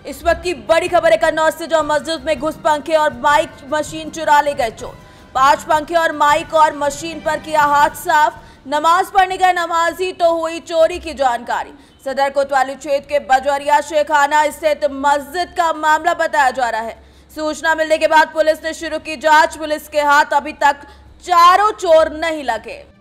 इस वक्त की बड़ी खबर है कन्नौज से, जो मस्जिद में घुस पंखे और माइक मशीन चुरा ले गए चोर। 5 पंखे और माइक और मशीन पर किया हाथ साफ। नमाज पढ़ने गए नमाजी तो हुई चोरी की जानकारी। सदर कोतवाली क्षेत्र के बजवरिया शेखाना स्थित मस्जिद का मामला बताया जा रहा है। सूचना मिलने के बाद पुलिस ने शुरू की जांच। पुलिस के हाथ अभी तक चारों चोर नहीं लगे।